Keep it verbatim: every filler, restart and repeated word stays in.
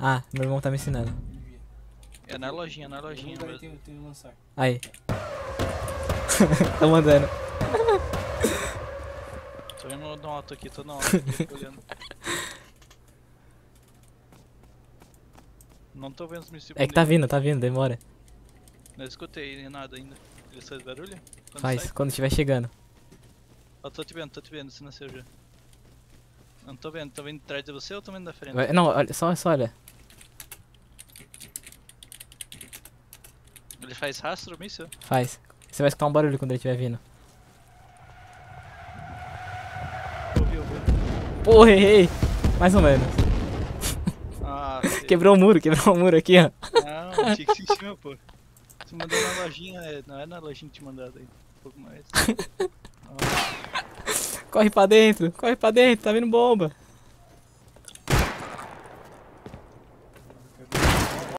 Ah, meu irmão tá me ensinando. É na lojinha, na lojinha Tem, mesmo. tem, tem um lançar. Aí. Tô mandando. Tô indo no alto aqui, tô no alto aqui, tô olhando. Não tô vendo os municípios. É que tá vindo, tá vindo, demora. Não escutei nada ainda. Ele faz barulho? Quando Faz, sai? quando estiver chegando. Eu tô te vendo, tô te vendo, se nasceu já. Não tô vendo, tô vendo atrás de você ou tô vendo da frente? Vai- não, olha, só, só olha. Ele faz rastro, míssil? Faz. Você vai escutar um barulho quando ele estiver vindo. Ouvi, ouvi. Porra, errei! Mais ou menos. Ah, Quebrou o muro, quebrou o muro aqui, ó. não, tinha que ser em cima, pô. Você mandou na lojinha, é, não é na lojinha que te mandado aí. Um pouco mais. Ah. Corre pra dentro, corre pra dentro, tá vindo bomba.